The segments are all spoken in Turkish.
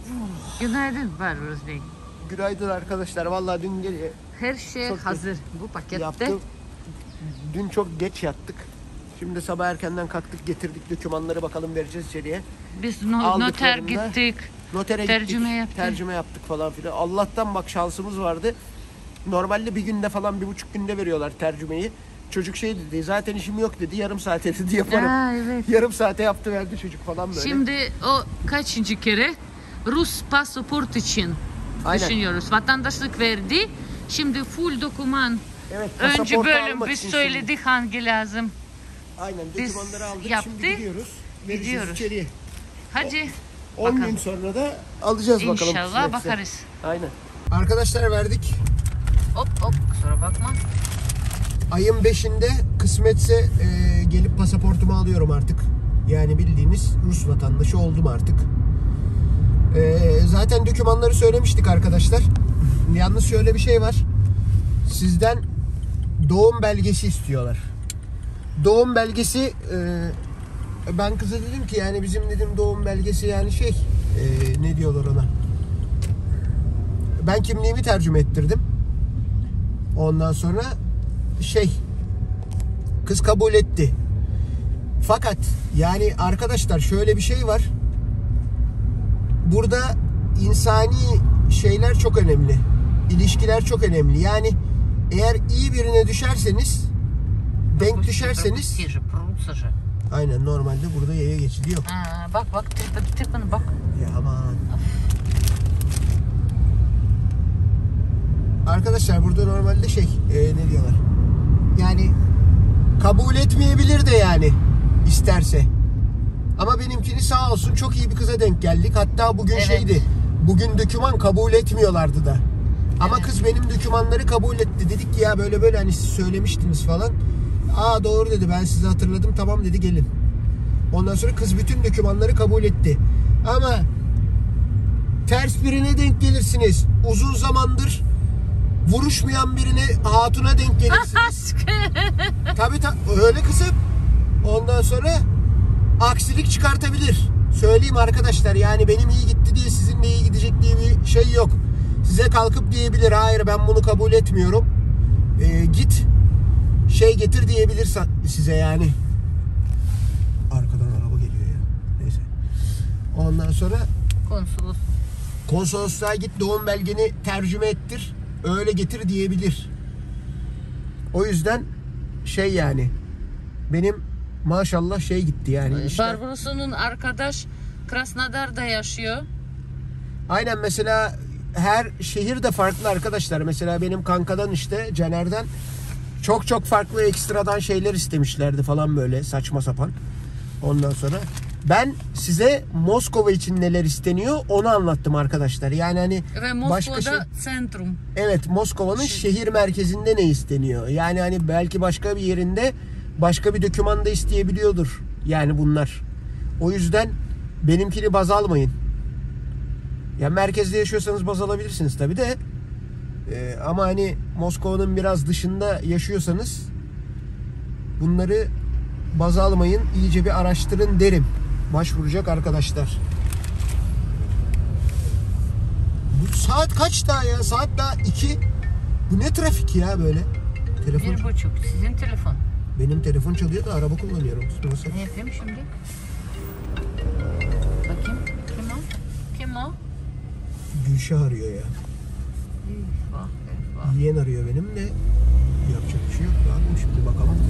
Günaydın Barbaros Bey. Günaydın arkadaşlar. Vallahi dün gece Her şey çok hazır bu pakette. yaptım. Dün çok geç yattık. Şimdi sabah erkenden kalktık, getirdik dokümanları, bakalım vereceğiz içeriye. Biz noter gittik. Notere tercüme gittik. yaptık. Tercüme yaptık falan filan. Allah'tan bak şansımız vardı. Normalde bir günde falan, 1,5 günde veriyorlar tercümeyi. Çocuk şey dedi, zaten işim yok dedi, yarım saate dedi yaparım. Evet. Yarım saate yaptı verdi çocuk falan böyle. Şimdi o kaçıncı kere Rus pasaport için düşünüyoruz. Vatandaşlık verdi. Şimdi full doküman. Evet, Önce bölüm almak biz için söyledik hangi lazım. Aynen, Biz dokümanları aldık, yaptık. şimdi gidiyoruz. Vereceğiz içeriye. Hadi 10 gün bakalım. sonra da alacağız bakalım. İnşallah kısmetse. bakarız. Aynen. Arkadaşlar verdik. Hop kusura bakma. Ayın 5'inde kısmetse gelip pasaportumu alıyorum artık. Yani bildiğiniz Rus vatandaşı oldum artık. Zaten dokümanları söylemiştik arkadaşlar. Yalnız şöyle bir şey var. Sizden doğum belgesi istiyorlar. Doğum belgesi, ben kıza dedim ki yani bizim dedim doğum belgesi yani ne diyorlar ona. Ben kimliğimi tercüme ettirdim. Ondan sonra kız kabul etti. Fakat yani arkadaşlar şöyle bir şey var. Burada insani şeyler çok önemli. İlişkiler çok önemli. Yani eğer iyi birine düşerseniz, denk düşerseniz, aynen normalde burada yaya geçidi yok. Bak tipini bak. Ya aman. Arkadaşlar burada normalde ne diyorlar? Yani kabul etmeyebilir de yani isterse. Ama benimkini sağ olsun çok iyi bir kıza denk geldik. Hatta bugün bugün doküman kabul etmiyorlardı da. Ama kız benim dokümanları kabul etti. Dedik ki ya böyle hani siz söylemiştiniz falan. Aa doğru dedi, ben sizi hatırladım, tamam dedi, gelin. Ondan sonra kız bütün dokümanları kabul etti. Ama ters birine denk gelirsiniz. Uzun zamandır vuruşmayan birine, hatuna denk gelirsiniz. Tabii öyle kızım. Ondan sonra aksilik çıkartabilir. Söyleyeyim arkadaşlar, yani benim iyi gitti diye sizin de iyi gidecek diye bir şey yok. Size kalkıp diyebilir, hayır ben bunu kabul etmiyorum. Git getir diyebilir size yani. Arkadan araba geliyor ya. Neyse. Ondan sonra konsolosluğa git, doğum belgeni tercüme ettir, öyle getir diyebilir. O yüzden yani benim maşallah gitti yani. Barbaros'un arkadaş Krasnodar'da yaşıyor. Aynen, mesela her şehir de farklı arkadaşlar. Mesela benim kankadan Caner'den çok farklı ekstradan şeyler istemişlerdi falan, böyle saçma sapan. Ondan sonra ben size Moskova için neler isteniyor onu anlattım arkadaşlar. Yani hani ve Moskova'da sentrum. Evet, Moskova'nın şehir merkezinde ne isteniyor? Yani hani belki başka bir yerinde başka bir doküman da isteyebiliyordur. Yani bunlar. O yüzden benimkini baz almayın. Ya merkezde yaşıyorsanız baz alabilirsiniz tabii de. Ama hani Moskova'nın biraz dışında yaşıyorsanız bunları baz almayın. İyice bir araştırın derim. Başvuracak arkadaşlar. Bu saat kaç daha ya? Saat daha 2. Bu ne trafik ya böyle? Telefon. 1,5. Sizin telefon. Benim telefon çalıyor da araba kullanıyorum. Nasıl? Ne yapayım şimdi? Bakayım. Kim o? Gülşah arıyor ya. Yeğen arıyor benim de. Yapacak bir şey yok. Bakalım şimdi, bakalım.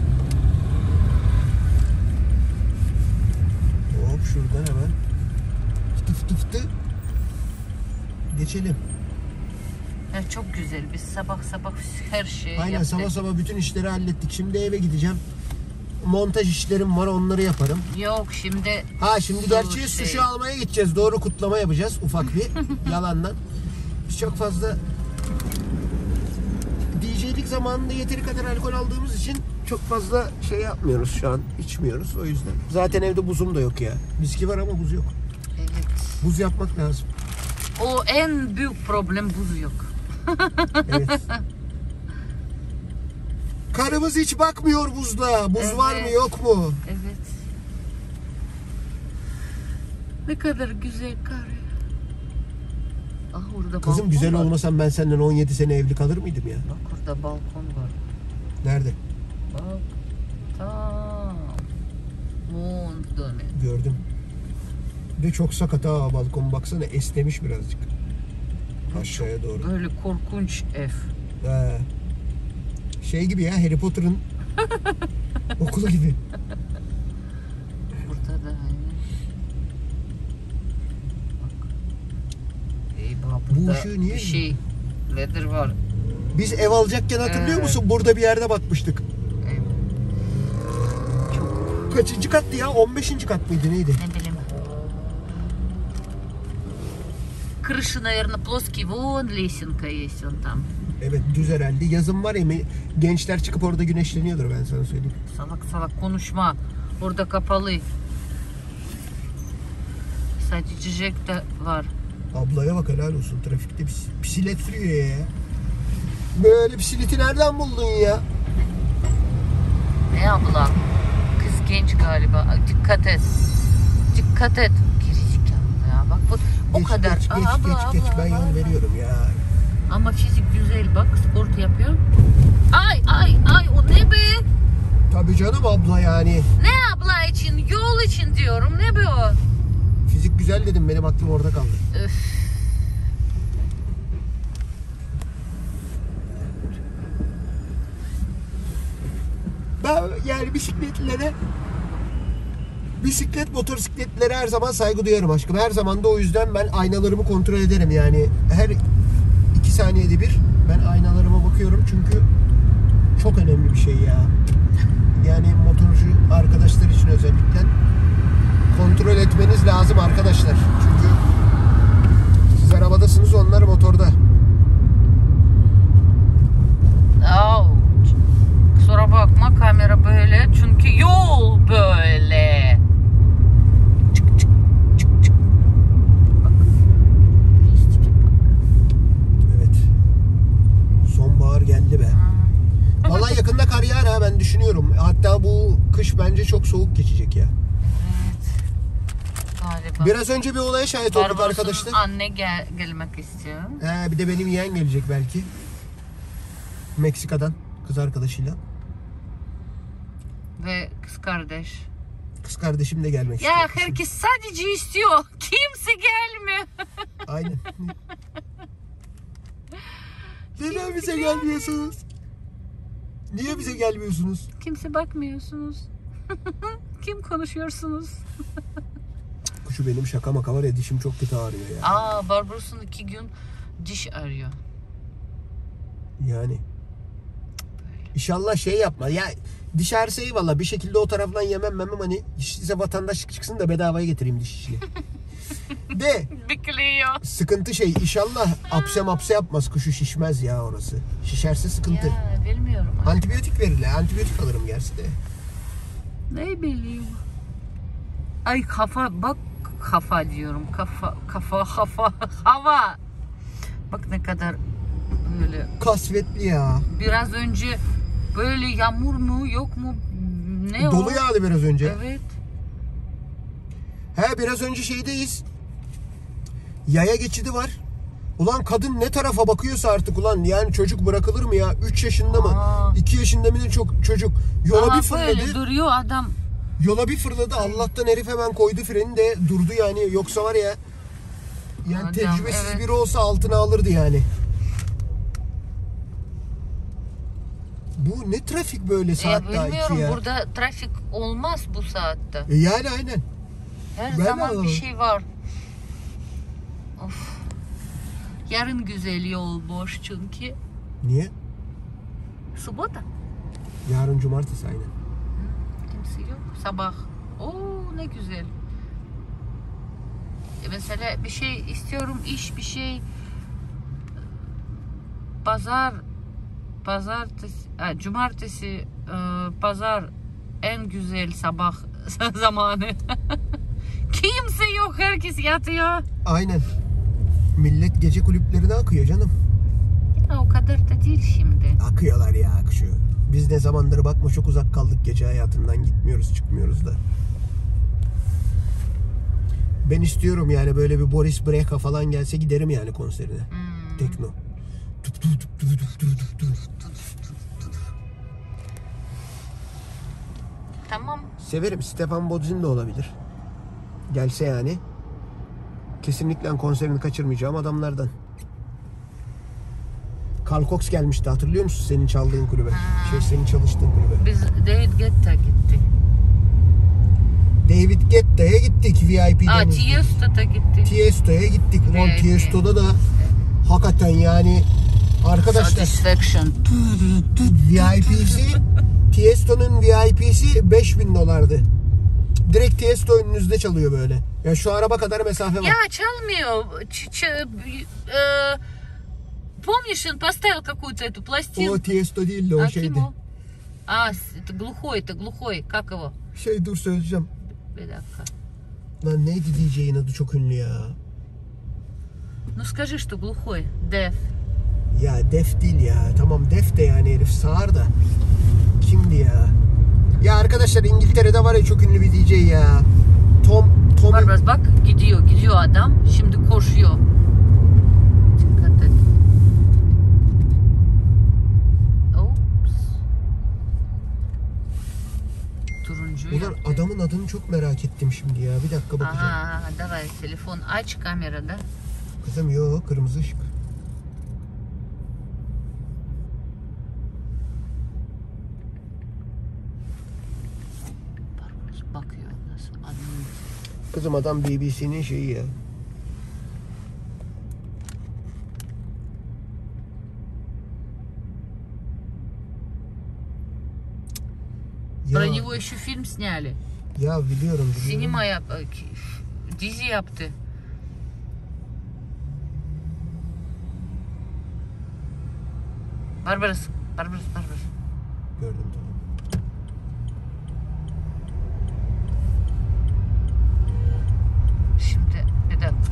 Hop şuradan hemen fıtı geçelim. Ya çok güzel. Biz sabah her şeyi Aynen, yaptık. sabah bütün işleri hallettik. Şimdi eve gideceğim. Montaj işlerim var, onları yaparım. Yok şimdi. Şimdi gerçi sushi almaya gideceğiz. Doğru, kutlama yapacağız ufak bir yalandan. Biz çok fazla DJ'lik zamanında yeteri kadar alkol aldığımız için çok fazla yapmıyoruz şu an. İçmiyoruz o yüzden. Zaten evde buzum da yok ya. Viski var ama buz yok. Evet. Buz yapmak lazım. O en büyük problem, buz yok. Evet. Karımız hiç bakmıyor buzda. Buz var mı yok mu? Evet. Ne kadar güzel kar. Ah, orada Kızım balkon güzel var. olmasam ben senden 17 sene evli kalır mıydım ya? Bak orada balkon var. Nerede? Bak. Tamam. Döne. Gördüm. Bir de çok sakat ha balkon, baksana esnemiş birazcık. Aşağıya doğru. Böyle korkunç ev. He. Şey gibi ya, Harry Potter'ın okulu gibi. Burada da aynı. Bak. Eyvah, Bu burada ışığı niye bir şey. Leather var. Biz ev alacakken hatırlıyor musun? Burada bir yerde bakmıştık. Çok, Kaçıncı kattı ya? 15. kat mıydı neydi? ne bileyim. Крыша, наверное, плоский. Вон лесенка есть, он там. Evet, düz herhalde. Yazın var ya, gençler çıkıp orada güneşleniyordur, ben sana söyleyeyim. Salak salak konuşma. Orada kapalı. Sadece çiçek de var. Ablaya bak, helal olsun. Trafikte bisiklet sürüyor ya. Böyle bisikleti nereden buldun ya? Ne abla? Kız genç galiba. Dikkat et. Dikkat et. Gerizekalı ya. Bak bu o Geç, kadar. Geç, Aa, abla, geç. abla, Ben yol abla. veriyorum ya. Ama fizik güzel, bak spor yapıyor. Ay o ne be? Tabii canım abla yani. Ne abla için? Yol için diyorum. Ne be o? Fizik güzel dedim, benim aklım orada kaldı. Öf. Ben yani motosikletlere her zaman saygı duyarım aşkım. Her zaman da o yüzden ben aynalarımı kontrol ederim yani. Her 2 saniyede bir ben aynalarıma bakıyorum çünkü çok önemli bir şey ya. Yani motorcu arkadaşlar için özellikle kontrol etmeniz lazım arkadaşlar. Çünkü siz arabadasınız, onlar motorda. Kusura bakma, kamera böyle çünkü yol böyle. Çık çık çık çık. Bak. Evet. Sonbahar geldi be. Vallahi yakında kar yağar ha, ben düşünüyorum. Hatta bu kış bence çok soğuk geçecek ya. Evet. Galiba. Biraz önce bir olaya şahit olduk Barbaros'un arkadaşlar. anne gelmek istiyor. Bir de benim yeğen gelecek belki. Meksika'dan kız arkadaşıyla. Ve kız kardeş. Kız kardeşim de gelmek Ya istiyor. herkes sadece istiyor. Kimse gelmiyor. Aynen. Neden bize gelmiyorsunuz? Niye bize gelmiyorsunuz? Kimse bakmıyorsunuz. Kim konuşuyorsunuz? Kuşu benim şaka maka var ya, dişim çok kötü ağrıyor ya. Barbaros'un 2 gün diş arıyor. Yani. İnşallah şey yapma. Ya diş ağrısı eyvallah. Bir şekilde o taraftan yemem hani size vatandaşlık çıksın da bedavaya getireyim diş işini. De Bekliyor. sıkıntı şey, inşallah apse yapmaz, kuşu şişmez ya orası. Şişerse sıkıntı. Ya bilmiyorum. Antibiyotik verirler. Antibiyotik alırım gerçi de. Ne bileyim. Ay kafa diyorum. Hava. Bak ne kadar böyle. Kasvetli ya. Biraz önce böyle yağmur mu yok mu? Ne Dolu o? yağdı biraz önce. Evet. Biraz önce şeydeyiz. Yaya geçidi var. Ulan kadın ne tarafa bakıyorsa artık ulan, yani çocuk bırakılır mı ya? 3 yaşında mı? 2 yaşında mı ne çocuk? Yola bir fırladı. Böyle duruyor adam. Yola bir fırladı. Allah'tan herif hemen koydu freni de durdu yani. Yoksa var ya, yani Adam, tecrübesiz evet. biri olsa altına alırdı yani. Bu ne trafik böyle saat daha 2 Bilmiyorum, ya. burada trafik olmaz bu saatte. Yani aynen. Her Ben zaman de- bir şey var. Of. Yarın güzel yol boş çünkü. Niye? Subota. Yarın cumartesi aynen. Kimse yok. Sabah. Oo ne güzel. Mesela bir şey istiyorum, iş bir şey. Cumartesi, pazar en güzel sabah zamanı. Kimse yok, herkes yatıyor. Aynen. Millet gece kulüplerine akıyor canım. Ya, o kadar da değil şimdi. Akıyorlar ya akışıyor. Biz ne zamandır bakma çok uzak kaldık, gece hayatından gitmiyoruz, çıkmıyoruz da. Ben istiyorum yani böyle bir Boris Brejcha falan gelse giderim yani konserine. Tekno. Tamam. Severim. Stefan Bodzin de olabilir. Gelse yani. Kesinlikle konserini kaçırmayacağım adamlardan. Carl Cox gelmişti, hatırlıyor musun senin çaldığın kulübe? Senin çalıştığın kulübe. Biz David Guetta gitti. David Guetta'ya gittik VIP'den. Tiesto'da gitti. Tiesto'ya gittik. Ulan Evet. Tiesto'da da hakikaten yani arkadaşlar Satisfaction. VIP'si Tiesto'nun VIP'si $5.000'dı. Direkt Tiesto önünüzde çalıyor böyle. Ya şu araba kadar mesafe var. Ya çalmıyor. Помнишь, он поставил какую-то эту пластинку? O Tiesto değildi, o şeydi. Kim o? Это глухой. Как его? Dur söyleyeceğim. Bir dakika. Lan neydi DJ'in adı, çok ünlü ya. Ну скажи, что глухой. Def. Ya Def değil ya. Tamam Def de yani herif sağır da. Kimdi ya? Ya arkadaşlar İngiltere'de var ya çok ünlü bir DJ ya. Tom. Barbara bak gidiyor adam. Şimdi koşuyor. Dikkat et. Oops. Turuncu. Ulan adamın adını çok merak ettim şimdi ya. Bir dakika bakacağım. Aha, давай telefon aç kamerada. Kızım yok, kırmızı ışık. Bakıyor nasıl adını. Kızım adam BBC'nin şeyi ya. Про него еще фильм сняли. Ya biliyorum. Sinema dizi yaptı. Barbaros. Gördüm tamam. Şimdi bir dakika.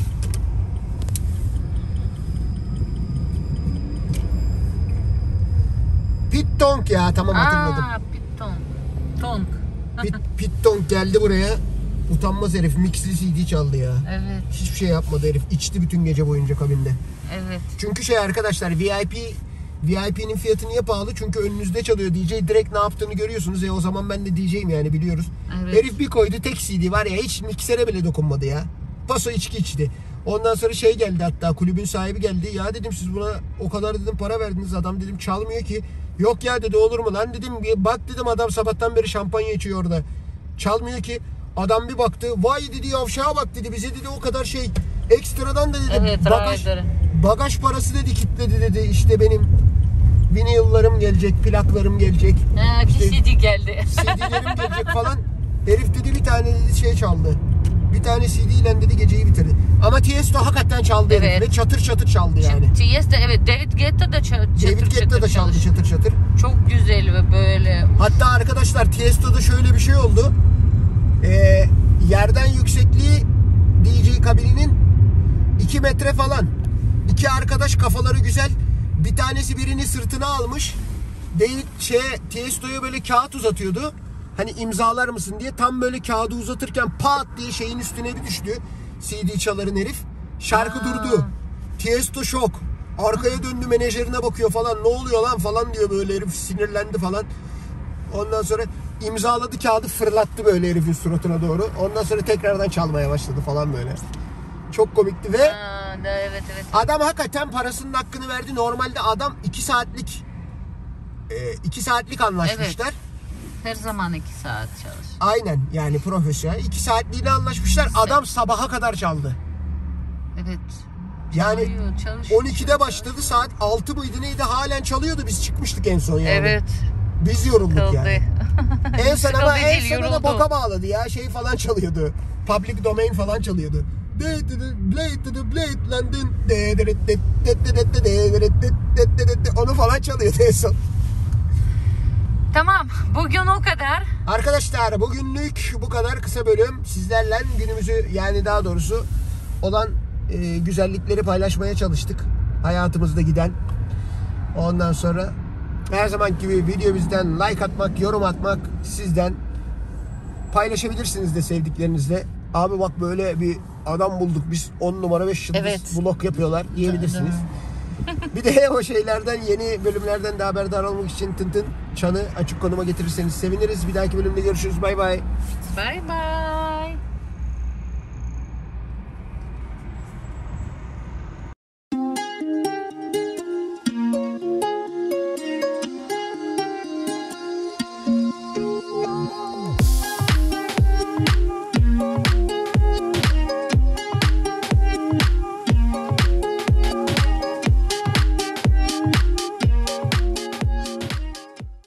Pete Tong ya, tamam hatırladım. Tonk. Pete Tong geldi buraya. Utanmaz herif, mixli CD çaldı ya. Evet. Hiçbir şey yapmadı herif. İçti bütün gece boyunca kabinde. Evet. Çünkü arkadaşlar VIP'nin fiyatı niye pahalı? Çünkü önünüzde çalıyor DJ, direkt ne yaptığını görüyorsunuz. O zaman ben de DJ'yim yani, biliyoruz. Evet. Herif bir koydu, tek CD var ya, hiç miksere bile dokunmadı ya. Paso içki içti. Ondan sonra geldi, hatta kulübün sahibi geldi. Ya dedim siz buna o kadar dedim para verdiniz, adam dedim çalmıyor ki. Yok ya dedi, olur mu lan dedim. Bak dedim, adam sabahtan beri şampanya içiyor orada. Çalmıyor ki. Adam bir baktı. Vay dedi, yavşağa bak dedi. Bize dedi o kadar ekstradan da dedi. Evet, bagaj parası dedi kitledi dedi. İşte benim vinyl'larım gelecek, plaklarım gelecek. İşte, CD geldi. CD'lerim gelecek falan. Herif dedi bir tane dedi çaldı. Bir tane CD ile dedi geceyi bitirdi. Ama Tiesto hakikaten çaldı herif ve çatır çatır çaldı yani. Tiesto evet, David Guetta da çaldı çatır çatır. Çok güzel ve böyle. Hatta arkadaşlar Tiesto'da şöyle bir şey oldu. Yerden yüksekliği DJ kabininin 2 metre falan. İki arkadaş kafaları güzel. Bir tanesi birini sırtına almış. Tiesto'ya böyle kağıt uzatıyordu. Hani imzalar mısın diye, tam böyle kağıdı uzatırken pat diye şeyin üstüne bir düştü. CD çaların herif. Şarkı durdu. Tiesto şok. Arkaya döndü, menajerine bakıyor falan. Ne oluyor lan falan diyor, böyle herif sinirlendi falan. Ondan sonra imzaladı kağıdı, fırlattı böyle herifin suratına doğru. Ondan sonra tekrardan çalmaya başladı falan böyle. Çok komikti ve evet. Adam hakikaten parasının hakkını verdi. Normalde adam 2 saatlik anlaşmışlar. Evet. Her zaman 2 saat çalış. Aynen yani profesyonel. 2 saatliğine anlaşmışlar. Adam sabaha kadar çaldı. Evet. Yani 12'de başladı, saat 6 mıydı neydi, halen çalıyordu. Biz çıkmıştık en son yani. Evet. Biz yorulduk Kıldı. yani. En sonunda boka bağladı ya, falan çalıyordu. Public domain falan çalıyordu. Onu falan çalıyordu en son. Tamam, bugün o kadar. Arkadaşlar bugünlük bu kadar kısa bölüm. Sizlerle günümüzü, yani daha doğrusu olan güzellikleri paylaşmaya çalıştık. Hayatımızda giden. Ondan sonra her zaman gibi videomuzdan like atmak, yorum atmak sizden. Paylaşabilirsiniz de sevdiklerinizle. Abi bak böyle bir adam bulduk biz, 10 numara 5 yıldız Evet. vlog yapıyorlar, diyebilirsiniz. Bir de o şeylerden, yeni bölümlerden de haberdar olmak için tın çanı açık konuma getirirseniz seviniriz. Bir dahaki bölümde görüşürüz. Bay bay. Bye bye.